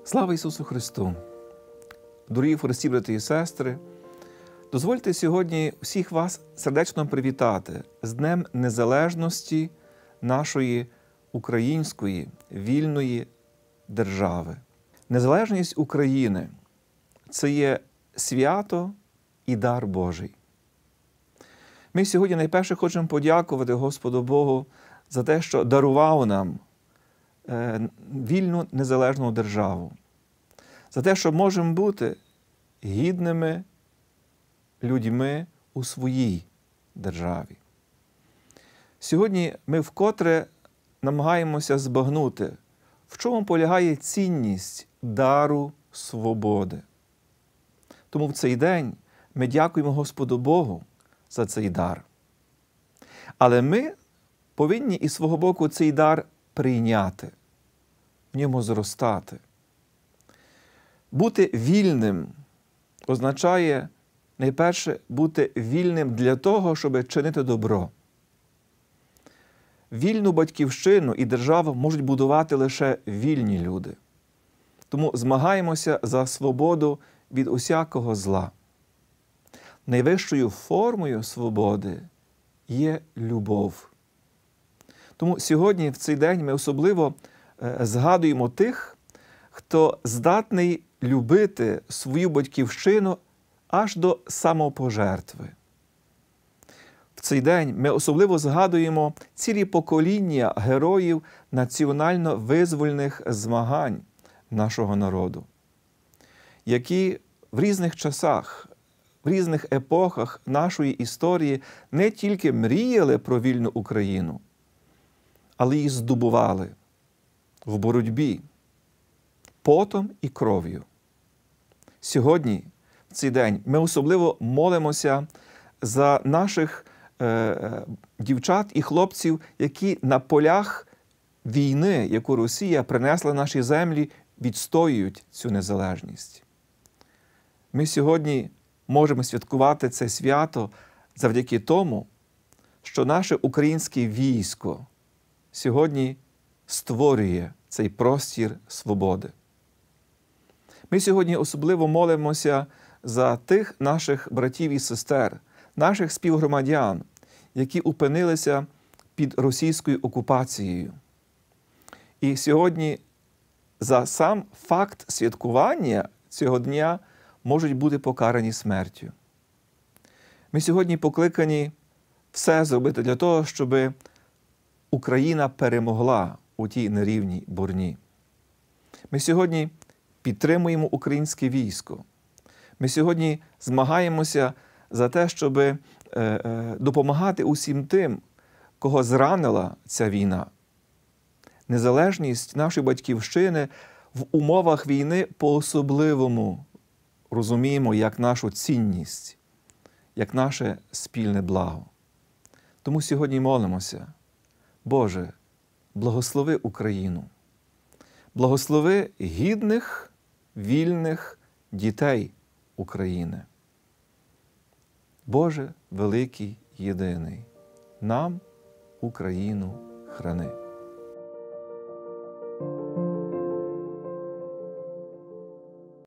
Слава Ісусу Христу! Дорогі в Христі, брати і сестри, дозвольте сьогодні всіх вас сердечно привітати з Днем Незалежності нашої української вільної держави. Незалежність України – це є свято і дар Божий. Ми сьогодні найперше хочемо подякувати Господу Богу за те, що дарував нам вільну незалежну державу, за те, що можемо бути гідними людьми у своїй державі. Сьогодні ми вкотре намагаємося збагнути, в чому полягає цінність дару свободи. Тому в цей день ми дякуємо Господу Богу за цей дар. Але ми повинні із свого боку цей дар прийняти, в ньому зростати. Бути вільним означає, найперше, бути вільним для того, щоб чинити добро. Вільну батьківщину і державу можуть будувати лише вільні люди. Тому змагаємося за свободу від усякого зла. Найвищою формою свободи є любов. Тому сьогодні, в цей день, ми особливо згадуємо тих, хто здатний любити свою батьківщину аж до самопожертви. В цей день ми особливо згадуємо цілі покоління героїв національно-визвольних змагань нашого народу, які в різних часах, в різних епохах нашої історії не тільки мріяли про вільну Україну, але її здобували в боротьбі, потом і кров'ю. Сьогодні, в цей день, ми особливо молимося за наших дівчат і хлопців, які на полях війни, яку Росія принесла на наші землі, відстоюють цю незалежність. Ми сьогодні можемо святкувати це свято завдяки тому, що наше українське військо сьогодні створює цей простір свободи. Ми сьогодні особливо молимося за тих наших братів і сестер, наших співгромадян, які опинилися під російською окупацією. І сьогодні за сам факт святкування цього дня можуть бути покарані смертю. Ми сьогодні покликані все зробити для того, щоб Україна перемогла у тій нерівній борні. Ми сьогодні підтримуємо українське військо. Ми сьогодні змагаємося за те, щоб допомагати усім тим, кого зранила ця війна. Незалежність нашої батьківщини в умовах війни по-особливому розуміємо як нашу цінність, як наше спільне благо. Тому сьогодні молимося: Боже, благослови Україну, благослови гідних, вільних дітей України. Боже великий єдиний, нам Україну храни.